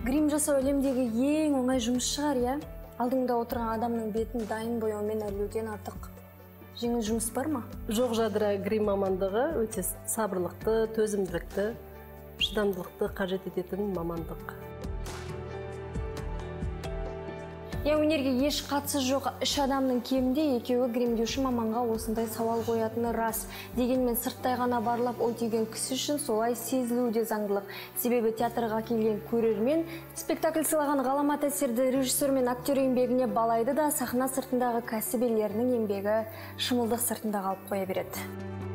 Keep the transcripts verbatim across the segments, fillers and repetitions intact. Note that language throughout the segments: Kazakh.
Грим жасау әлемдегі ең оңай жұмыс шығар, я? Алдыңда отырған адамның бетін дайын бояумен әрлеуден артық жеңіл жұмыс бар ма? Жоқ, жадыра, грим мамандығы өте сабырлықты, төзімділікті, шыдамдылықты қажет ететін мамандық. Я өнерге еш қатысы жоқ үш адамның кемінде екеуі гримдеуші маманға осындай сауал қоятыны рас. Дегенмен сырттай ғана барлап ой түйген кісі үшін солай сезілуі де заңдылық. Себебі театрға келген көрермен спектакль сыйлаған ғаламат әсерді режиссер мен актер еңбегіне балайды да сахна сыртындағы кәсіп иелерінің еңбегі шымылдық сыртында қалып қоя береді.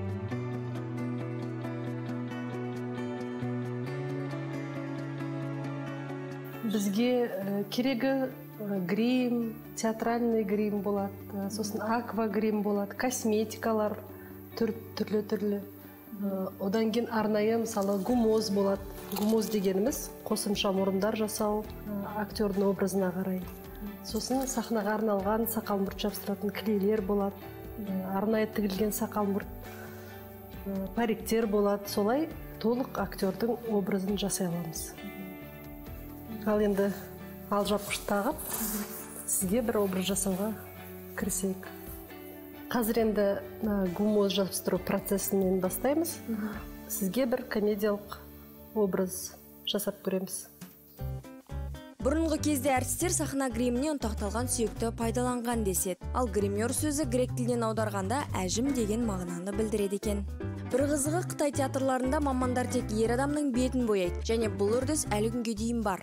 Бізге керегі грим, театральный грим болады, сосын аква грим болады, косметикалар түрлі-түрлі. Одан кейін арнайы, мысалы, гумоз болады. Гумоз дегеніміз қосымша мұрындар жасау актердің образына қарай. Сосын сахнаға арналған сақал мұрт жабыстыратын клейлер болады, арнайы тігілген сақал мұрт париктер болады. Солай толық актердің образын жасай аламыз. Ал енді алжапқыш тағып, сізге бір образ жасауға кірісейік. Қазір енді гумоз жабыстыру процесінен бастаймыз. Сізге бір комедиялық образ жасап көреміз. Бұрынғы кезде әртістер сахна гриміне ұнтақталған сүйекті пайдаланған деседі. Ал гример сөзі грек тілінен аударғанда әжім деген мағынаны білдіреді екен. Бір қызығы, Қытай театрларында мамандар тек ер адамның бетін бояйды, және бұл үрдіс әлі күнге дейін бар.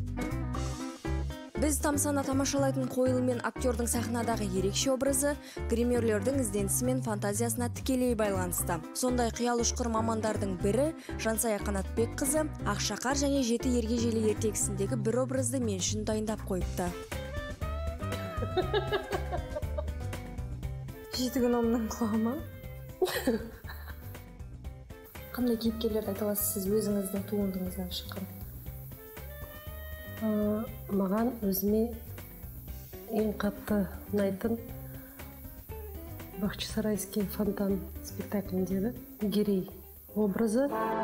Біз тамсана тамашалайтын қойылым мен актердің сахнадағы ерекше образы гримерлердің ізденісі мен фантазиясына тікелей байланысты. Сондай қиял ұшқыр мамандардың бірі Жансая Қанатбек қызы Ақшақар және Жеті ергежейлі ертегісіндегі бір образды мен үшін дайындап қойыпты. Жеті гномның құлағы ма? Қандай кейіпкерлерді айта аласыз сіз өзіңіздің туындыңыздан шыққан? Маған өзіме ең қатты ұнайтын Бахчисарайский фонтан спектакліндегі Герей образы.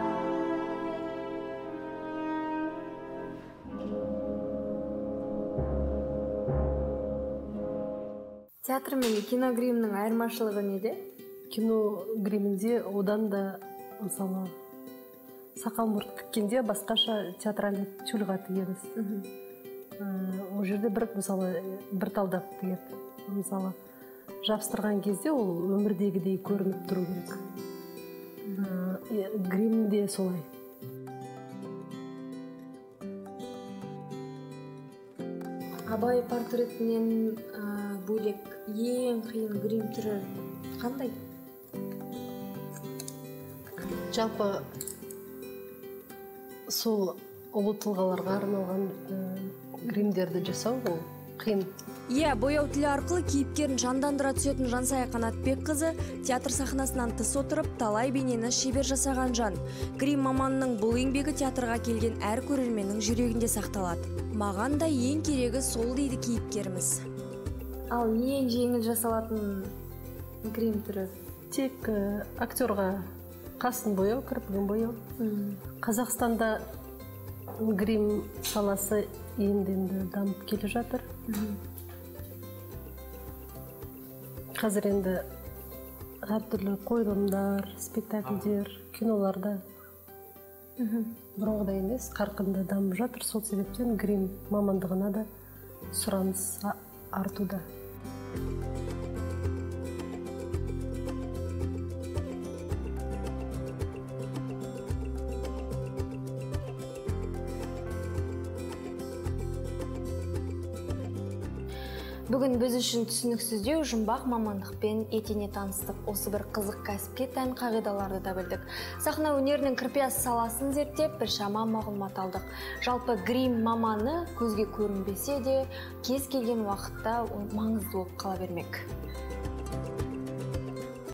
Театр мен кино гримнің айырмашылығы неде? Кино гримінде одан да, мысалы, сақал мұрт тіккенде басқаша театральный тюльға тігеміз. Ол жерде бір, мысалы, бір талдап тігеді. Мысалы, жабыстырған кезде ол өмірдегідей көрініп тұру керек. Гримде солай. Абай портретінен бөлек ең қиын грим түрі қандай? Жалпы сол ұлы тұлғаларға арналған гримдерді жасау ол қиын. Иә, бояу тілі арқылы кейіпкерін жандандыра түсетін Жансая Қанатбек қызы театр сахнасынан тыс отырып талай бейнені шебер жасаған жан. Грим маманның бұл еңбегі театрға келген әр көрерменнің жүрегінде сақталады. Маған да ең керегі сол дейді кейіпкеріміз. Ал ең жеңіл жасалатын грим түрі? Тек актерға қасын бояу, кірпігін бояу. Қазақстанда грим саласы енді дамып келе жатыр. Қазір енді әртүрлі қойылымдар, спектакльдер, киноларда бұрынғыдай емес, қарқынды дамып жатыр. Сол себептен грим мамандығына да сұраныс артуда. Бүгін біз үшін түсініксіздеу жұмбақ мамандықпен етене таныстық. Осы бір қызық кәсіпке тән қағидаларды да білдік. Сахна өнерінің кірпияз саласын зерттеп, біршама мағлұмат алдық. Жалпы грим маманы көзге көрінбесе де, кез келген уақытта маңызды болып қала бермек.